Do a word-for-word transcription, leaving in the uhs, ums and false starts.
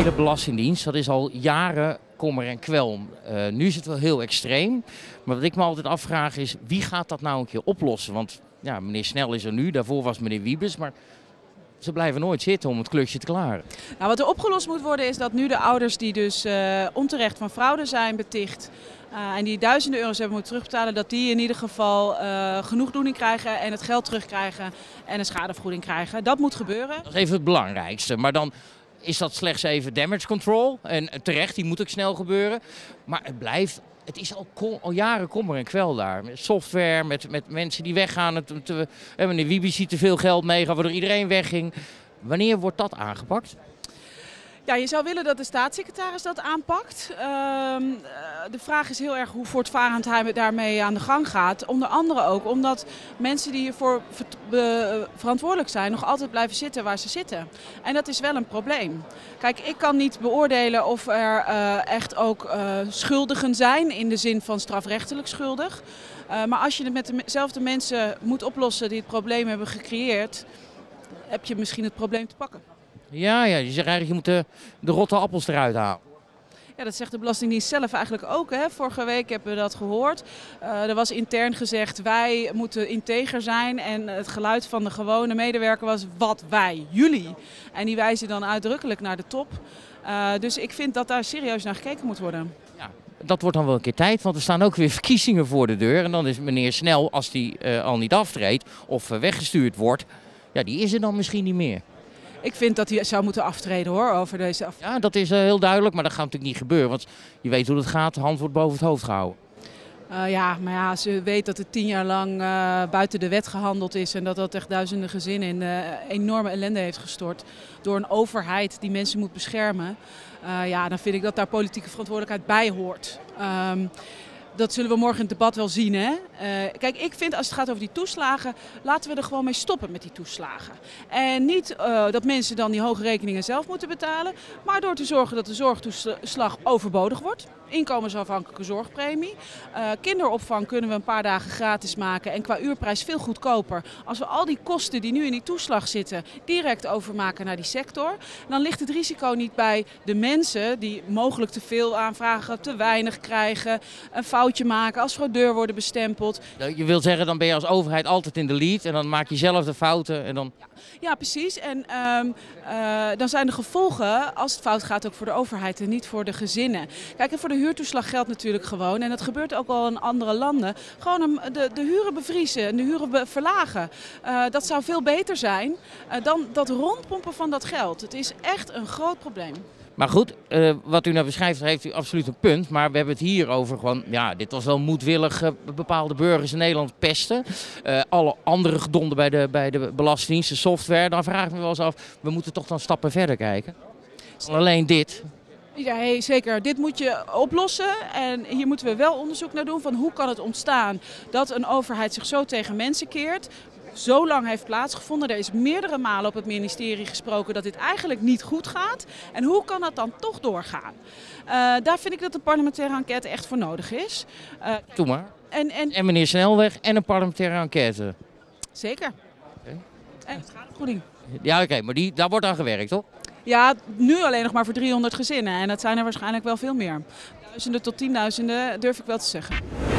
hele Belastingdienst, dat is al jaren kommer en kwel. Uh, nu is het wel heel extreem. Maar wat ik me altijd afvraag is, wie gaat dat nou een keer oplossen? Want ja, meneer Snel is er nu, daarvoor was meneer Wiebes, maar ze blijven nooit zitten om het klusje te klaren. Nou, wat er opgelost moet worden is dat nu de ouders die dus uh, onterecht van fraude zijn beticht uh, en die duizenden euro's hebben moeten terugbetalen, dat die in ieder geval uh, genoegdoening krijgen en het geld terugkrijgen en een schadevergoeding krijgen. Dat moet gebeuren. Dat is even het belangrijkste, maar dan is dat slechts even damage control. En terecht, die moet ook snel gebeuren. Maar het blijft, het is al, al jaren kommer en kwel daar. Met software, met, met mensen die weggaan. Het, het, meneer Wiebes ziet te veel geld meegaan, waardoor iedereen wegging. Wanneer wordt dat aangepakt? Ja, je zou willen dat de staatssecretaris dat aanpakt. Uh, de vraag is heel erg hoe voortvarend hij daarmee aan de gang gaat. Onder andere ook omdat mensen die hiervoor verantwoordelijk zijn nog altijd blijven zitten waar ze zitten. En dat is wel een probleem. Kijk, ik kan niet beoordelen of er uh, echt ook uh, schuldigen zijn in de zin van strafrechtelijk schuldig. Uh, maar als je het met dezelfde mensen moet oplossen die het probleem hebben gecreëerd, heb je misschien het probleem te pakken. Ja, ja, je zegt eigenlijk je moet de, de rotte appels eruit halen. Ja, dat zegt de Belastingdienst zelf eigenlijk ook. Hè. Vorige week hebben we dat gehoord. Uh, er was intern gezegd, wij moeten integer zijn. En het geluid van de gewone medewerker was, wat wij, jullie. En die wijzen dan uitdrukkelijk naar de top. Uh, dus ik vind dat daar serieus naar gekeken moet worden. Ja, dat wordt dan wel een keer tijd, want er staan ook weer verkiezingen voor de deur. En dan is meneer Snel, als die uh, al niet aftreedt of uh, weggestuurd wordt, ja, die is er dan misschien niet meer. Ik vind dat hij zou moeten aftreden hoor, over deze af. Ja, dat is uh, heel duidelijk, maar dat gaat natuurlijk niet gebeuren. Want je weet hoe het gaat, de hand wordt boven het hoofd gehouden. Uh, ja, maar ja, ze weet dat het tien jaar lang uh, buiten de wet gehandeld is. En dat dat echt duizenden gezinnen in uh, enorme ellende heeft gestort. Door een overheid die mensen moet beschermen. Uh, ja, dan vind ik dat daar politieke verantwoordelijkheid bij hoort. Um, Dat zullen we morgen in het debat wel zien. Hè? Uh, kijk, ik vind als het gaat over die toeslagen, laten we er gewoon mee stoppen met die toeslagen. En niet uh, dat mensen dan die hoge rekeningen zelf moeten betalen, maar door te zorgen dat de zorgtoeslag overbodig wordt. Inkomensafhankelijke zorgpremie. Uh, kinderopvang kunnen we een paar dagen gratis maken en qua uurprijs veel goedkoper. Als we al die kosten die nu in die toeslag zitten direct overmaken naar die sector, dan ligt het risico niet bij de mensen die mogelijk te veel aanvragen, te weinig krijgen, een foutje maken, als fraudeur worden bestempeld. Je wilt zeggen, dan ben je als overheid altijd in de lead en dan maak je zelf de fouten. En dan... ja, ja, precies. En um, uh, dan zijn de gevolgen, als het fout gaat, ook voor de overheid en niet voor de gezinnen. Kijk, en voor de huurtoeslag geldt natuurlijk gewoon, en dat gebeurt ook al in andere landen, gewoon de, de huren bevriezen en de huren verlagen. Uh, dat zou veel beter zijn uh, dan dat rondpompen van dat geld. Het is echt een groot probleem. Maar goed, uh, wat u nou beschrijft, heeft u absoluut een punt. Maar we hebben het hier over gewoon, ja, dit was wel moedwillig uh, bepaalde burgers in Nederland pesten. Uh, alle andere gedonden bij de, bij de Belastingdienst, de software. Dan vraag ik me wel eens af, we moeten toch dan stappen verder kijken. Alleen dit. Ja, hey, zeker. Dit moet je oplossen en hier moeten we wel onderzoek naar doen van hoe kan het ontstaan dat een overheid zich zo tegen mensen keert. Zo lang heeft plaatsgevonden. Er is meerdere malen op het ministerie gesproken dat dit eigenlijk niet goed gaat. En hoe kan dat dan toch doorgaan? Uh, daar vind ik dat een parlementaire enquête echt voor nodig is. Uh, Doe maar. En, en... en meneer Snelweg en een parlementaire enquête. Zeker. Okay. En een schadevergoeding. Ja, oké, okay, maar die, daar wordt aan gewerkt, toch? Ja, nu alleen nog maar voor driehonderd gezinnen. En dat zijn er waarschijnlijk wel veel meer. Duizenden tot tienduizenden durf ik wel te zeggen.